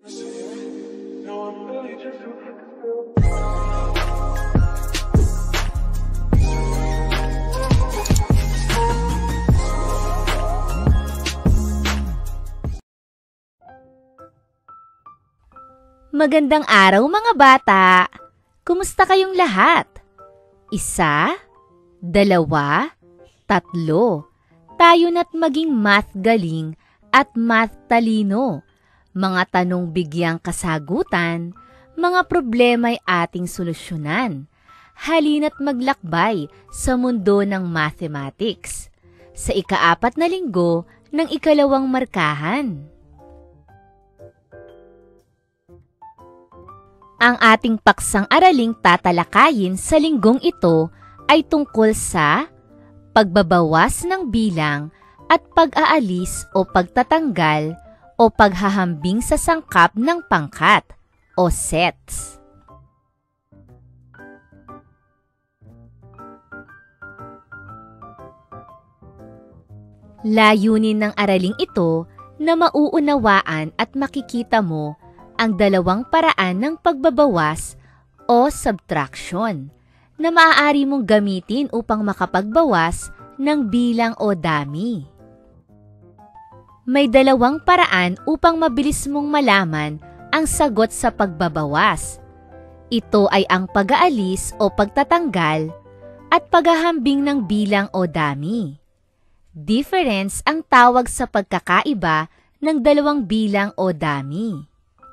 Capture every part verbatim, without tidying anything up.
Magandang araw mga bata! Kumusta kayong lahat? Isa, dalawa, tatlo. Tayo na't maging math galing at math talino. Mga tanong bigyang kasagutan, mga problema'y ating solusyonan. Halina't maglakbay sa mundo ng mathematics. Sa ikaapat na linggo ng ikalawang markahan. Ang ating paksang araling tatalakayin sa linggong ito ay tungkol sa pagbabawas ng bilang at pag-aalis o pagtatanggal o paghahambing sa sangkap ng pangkat o sets. Layunin ng araling ito na mauunawaan at makikita mo ang dalawang paraan ng pagbabawas o subtraction na maaari mong gamitin upang makapagbawas ng bilang o dami. May dalawang paraan upang mabilis mong malaman ang sagot sa pagbabawas. Ito ay ang pag-aalis o pagtatanggal at paghahambing ng bilang o dami. Difference ang tawag sa pagkakaiba ng dalawang bilang o dami.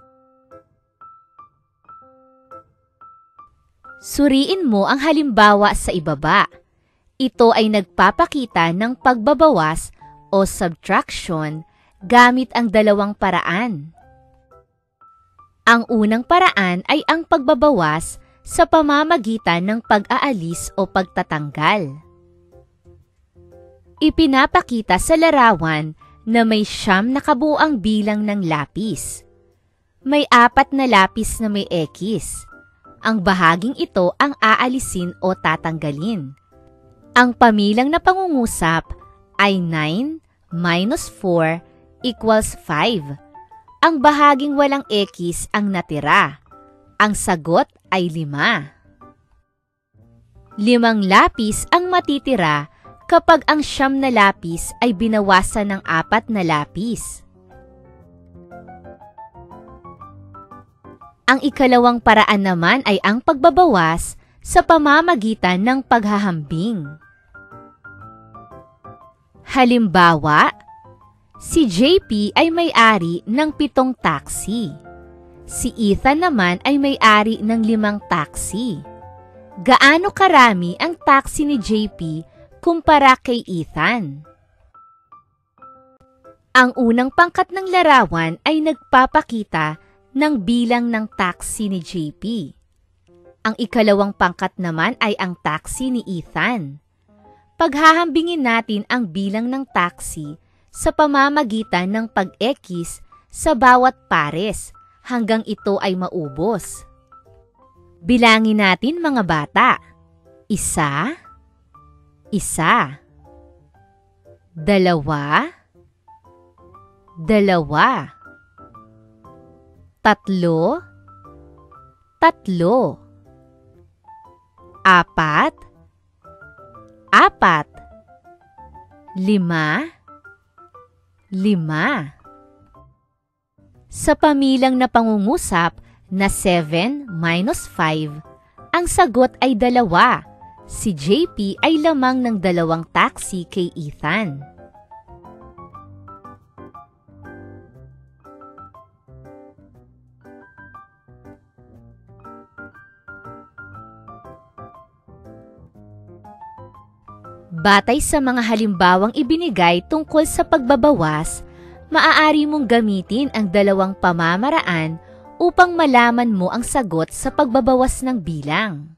Suriin mo ang halimbawa sa ibaba. Ito ay nagpapakita ng pagbabawas o subtraction gamit ang dalawang paraan. Ang unang paraan ay ang pagbabawas sa pamamagitan ng pag-aalis o pagtatanggal. Ipinapakita sa larawan na may siyam na kabuuang bilang ng lapis. May apat na lapis na may X. Ang bahaging ito ang aalisin o tatanggalin. Ang pamilang na pangungusap ay nine minus four equals five. Ang bahaging walang X ang natira. Ang sagot ay lima. Limang lapis ang matitira kapag ang siyam na lapis ay binawasan ng apat na lapis. Ang ikalawang paraan naman ay ang pagbabawas sa pamamagitan ng paghahambing. Halimbawa, si J P ay may-ari ng pitong taxi. Si Ethan naman ay may-ari ng limang taxi. Gaano karami ang taxi ni J P kumpara kay Ethan? Ang unang pangkat ng larawan ay nagpapakita ng bilang ng taxi ni J P. Ang ikalawang pangkat naman ay ang taxi ni Ethan. Paghahambingin natin ang bilang ng taxi sa pamamagitan ng pag-X sa bawat pares hanggang ito ay maubos. Bilangin natin mga bata. Isa, isa, dalawa, dalawa, tatlo, tatlo, apat, apat, lima, lima. Sa pamilang na pangungusap na seven minus five, ang sagot ay dalawa. Si J P ay lamang ng dalawang taxi kay Ethan. Batay sa mga halimbawang ibinigay tungkol sa pagbabawas, maaari mong gamitin ang dalawang pamamaraan upang malaman mo ang sagot sa pagbabawas ng bilang.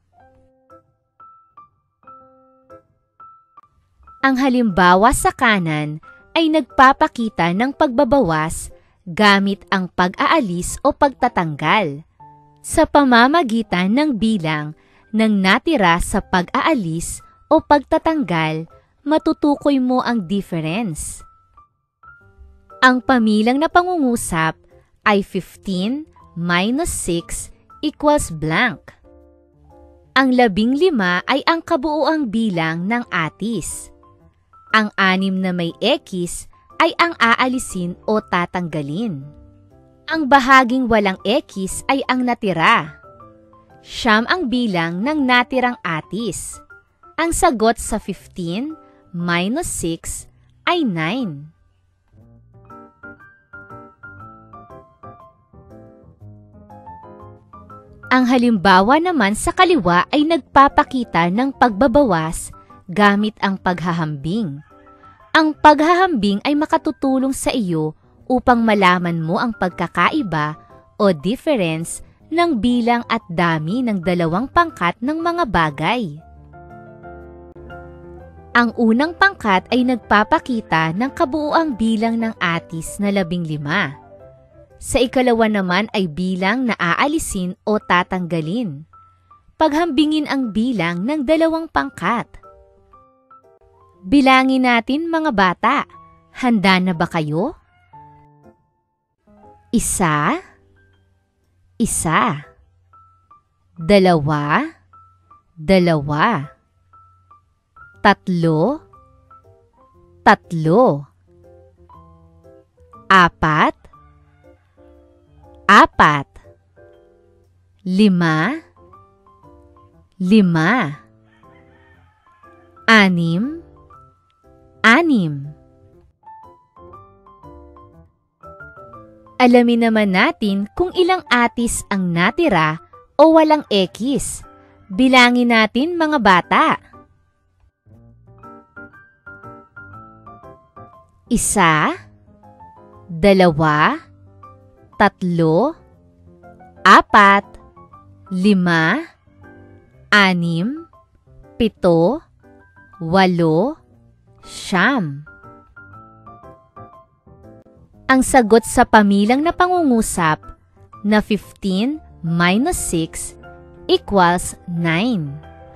Ang halimbawa sa kanan ay nagpapakita ng pagbabawas gamit ang pag-aalis o pagtatanggal sa pamamagitan ng bilang ng natira sa pag-aalis o pagtatanggal, matutukoy mo ang difference. Ang pamilang na pangungusap ay fifteen minus six equals blank. Ang labing lima ay ang kabuuang bilang ng atis. Ang anim na may X ay ang aalisin o tatanggalin. Ang bahaging walang X ay ang natira. Siyam ang bilang ng natirang atis. Ang sagot sa fifteen minus six ay nine. Ang halimbawa naman sa kaliwa ay nagpapakita ng pagbabawas gamit ang paghahambing. Ang paghahambing ay makatutulong sa iyo upang malaman mo ang pagkakaiba o difference ng bilang at dami ng dalawang pangkat ng mga bagay. Ang unang pangkat ay nagpapakita ng kabuuang bilang ng atis na labing lima. Sa ikalawa naman ay bilang na aalisin o tatanggalin. Paghambingin ang bilang ng dalawang pangkat. Bilangin natin mga bata. Handa na ba kayo? Isa, isa. Dalawa, dalawa. Tatlo, tatlo. Apat, apat. Lima, lima. Anim, anim. Alamin naman natin kung ilang atis ang natira o walang X. Bilangin natin mga bata. Isa, dalawa, tatlo, apat, lima, anim, pito, walo, siyam. Ang sagot sa pamilang na pangungusap na fifteen minus six equals nine.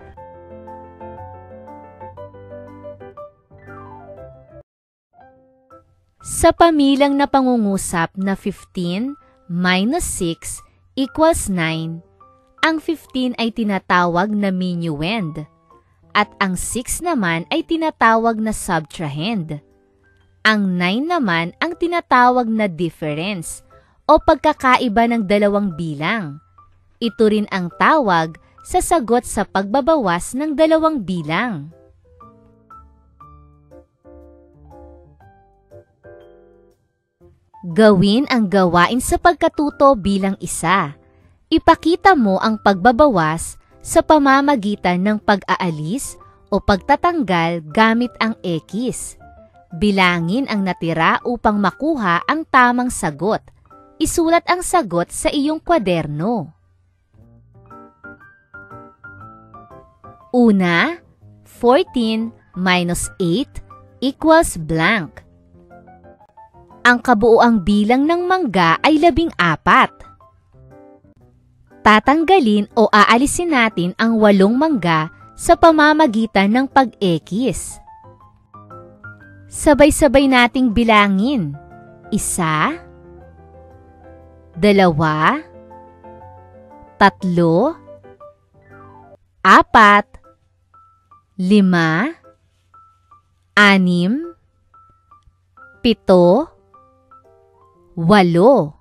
Sa pamilang na pangungusap na fifteen minus six equals nine, ang fifteen ay tinatawag na minuend at ang six naman ay tinatawag na subtrahend. Ang nine naman ang tinatawag na difference o pagkakaiba ng dalawang bilang. Ito rin ang tawag sa sagot sa pagbabawas ng dalawang bilang. Gawin ang gawain sa pagkatuto bilang isa. Ipakita mo ang pagbabawas sa pamamagitan ng pag-aalis o pagtatanggal gamit ang X. Bilangin ang natira upang makuha ang tamang sagot. Isulat ang sagot sa iyong kwaderno. Una, fourteen minus eight equals blank. Ang kabuuang bilang ng mangga ay labing apat. Tatanggalin o aalisin natin ang walong mangga sa pamamagitan ng pag-X. Sabay-sabay nating bilangin. Isa, dalawa, tatlo, apat, lima, anim, pito, walo.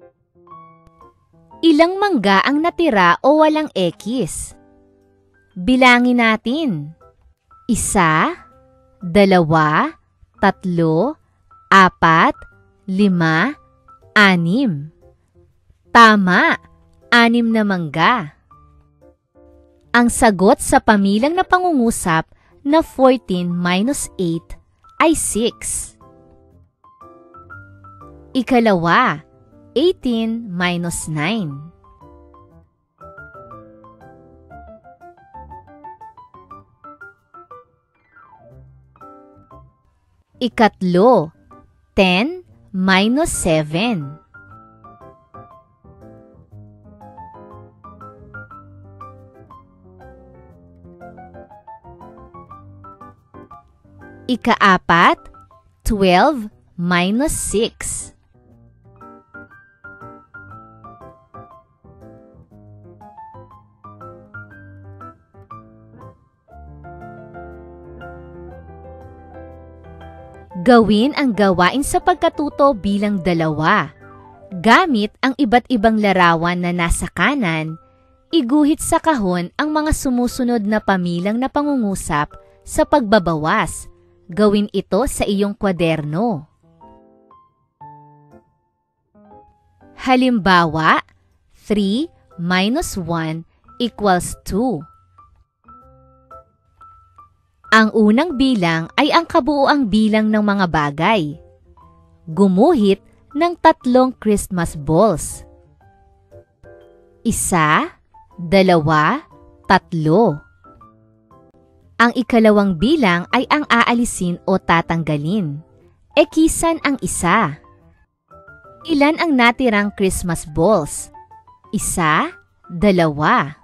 Ilang mangga ang natira o walang X? Bilangin natin. Isa, dalawa, tatlo, apat, lima, anim. Tama, anim na mangga. Ang sagot sa pamilang na pangungusap na fourteen minus eight ay six. Ikalawa, eighteen minus nine. Ikatlo, ten minus seven. Ikaapat, twelve minus six. Gawin ang gawain sa pagkatuto bilang dalawa. Gamit ang iba't ibang larawan na nasa kanan, iguhit sa kahon ang mga sumusunod na pamilang na pangungusap sa pagbabawas. Gawin ito sa iyong kwaderno. Halimbawa, three minus one equals two. Ang unang bilang ay ang kabuuang bilang ng mga bagay. Gumuhit ng tatlong Christmas balls. Isa, dalawa, tatlo. Ang ikalawang bilang ay ang aalisin o tatanggalin. Ekisan ang isa. Ilan ang natirang Christmas balls? Isa, dalawa.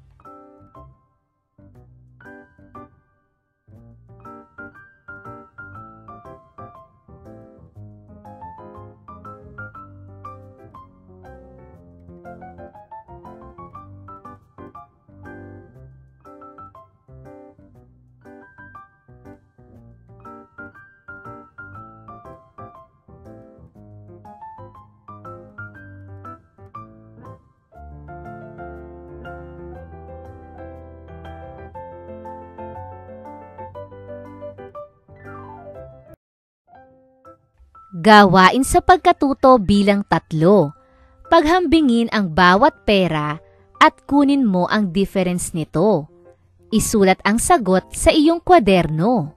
Gawain sa pagkatuto bilang tatlo. Paghambingin ang bawat pera at kunin mo ang difference nito. Isulat ang sagot sa iyong kwaderno.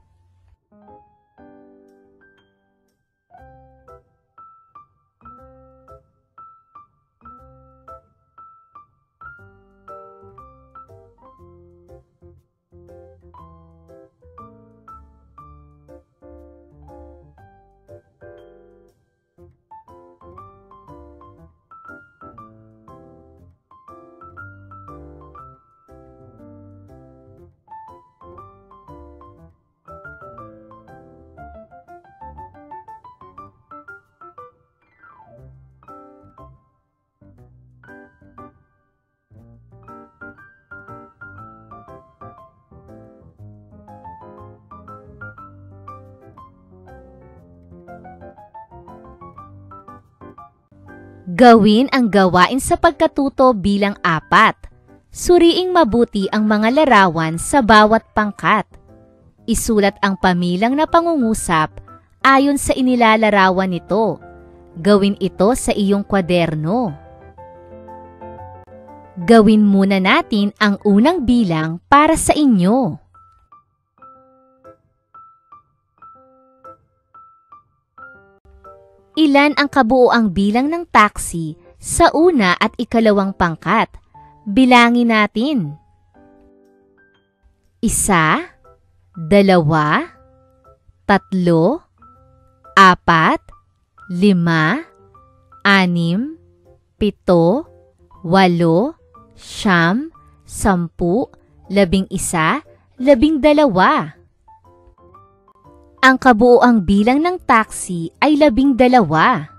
Gawin ang gawain sa pagkatuto bilang apat. Suriing mabuti ang mga larawan sa bawat pangkat. Isulat ang pamilang na pangungusap ayon sa inilalarawan nito. Gawin ito sa iyong kwaderno. Gawin muna natin ang unang bilang para sa inyo. Ilan ang kabuuang bilang ng taxi sa una at ikalawang pangkat? Bilangin natin. Isa, dalawa, tatlo, apat, lima, anim, pito, walo, siyam, sampu, labing isa, labing dalawa. Ang kabuuang bilang ng taxi ay labing dalawa.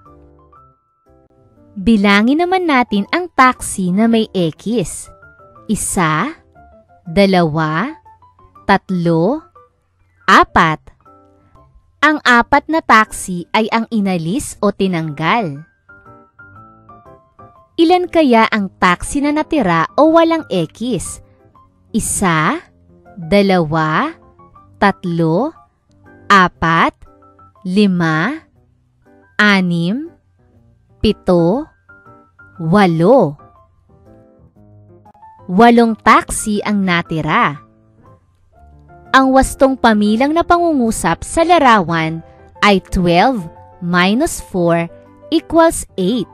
Bilangin naman natin ang taxi na may X. Isa, dalawa, tatlo, apat. Ang apat na taxi ay ang inalis o tinanggal. Ilan kaya ang taxi na natira o walang X? Isa, dalawa, tatlo, apat, lima, anim, pito, walo. Walong taxi ang natira. Ang wastong pamilang na pangungusap sa larawan ay twelve minus four equals eight.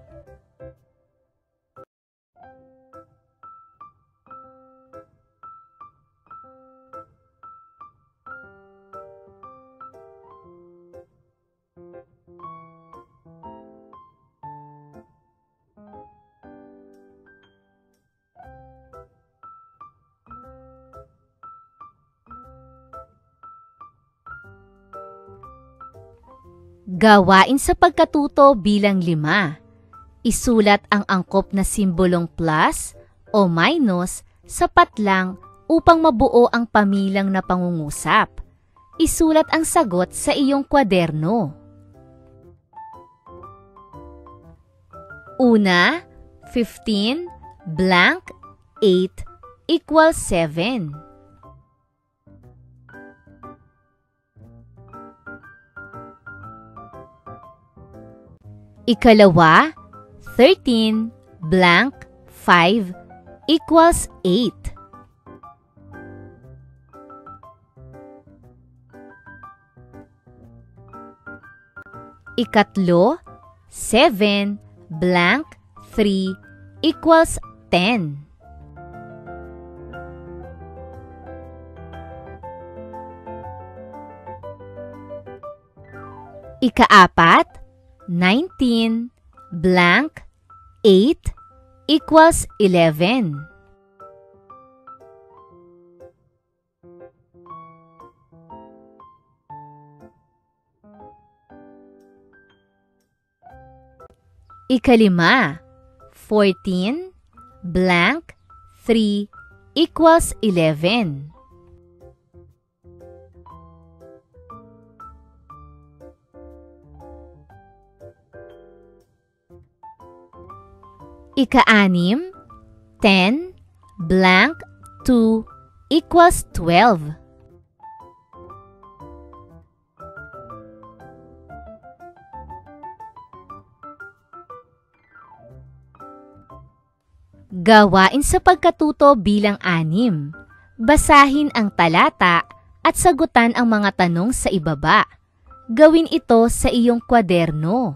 Gawain sa pagkatuto bilang lima. Isulat ang angkop na simbolong plus o minus sa patlang upang mabuo ang pamilang na pangungusap. isulat ang sagot sa iyong kwaderno. Una, fifteen blank eight equals seven. Ikalawa, thirteen blank five equals eight. Ikatlo, seven blank three equals ten. Ikaapat, nineteen blank eight equals eleven. Ikalima, fourteen blank three equals eleven. Ikaanim, ten blank two equals twelve. Gawain sa pagkatuto bilang anim. Basahin ang talata at sagutan ang mga tanong sa ibaba. Gawin ito sa iyong kwaderno.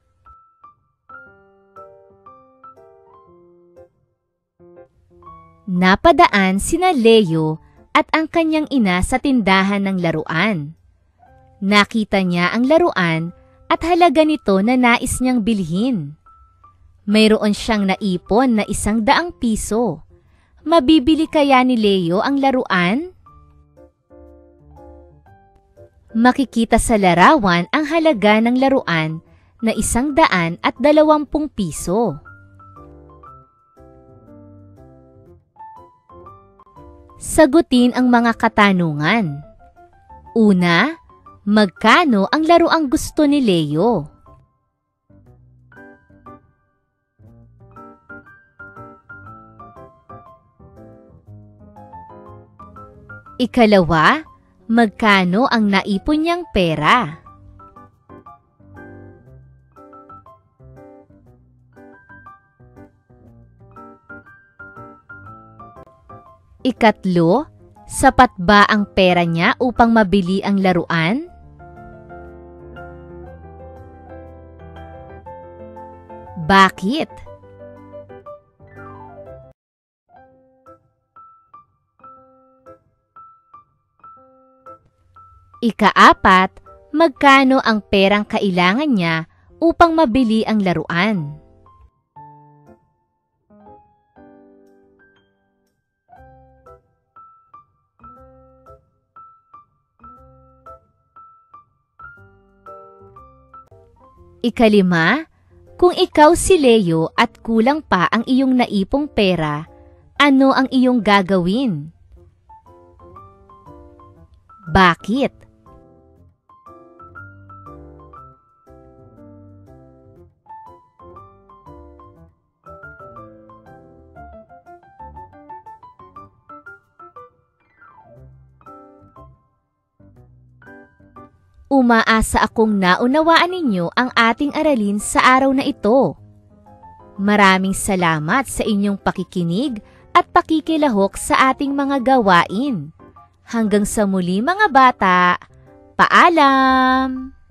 Napadaan sina Leo at ang kanyang ina sa tindahan ng laruan. Nakita niya ang laruan at halaga nito na nais niyang bilhin. Mayroon siyang naipon na isang daang piso. Mabibili kaya ni Leo ang laruan? Makikita sa larawan ang halaga ng laruan na isang daan at dalawampung piso. Sagutin ang mga katanungan. Una, magkano ang laruang gusto ni Leo? Ikalawa, magkano ang naipon niyang pera? Ikatlo, sapat ba ang pera niya upang mabili ang laruan? Bakit? Ikaapat, magkano ang perang kailangan niya upang mabili ang laruan? Ikalima, kung ikaw si Leo at kulang pa ang iyong naipong pera, ano ang iyong gagawin? Bakit? Umaasa akong naunawaan ninyo ang ating aralin sa araw na ito. Maraming salamat sa inyong pakikinig at pakikilahok sa ating mga gawain. Hanggang sa muli mga bata, paalam!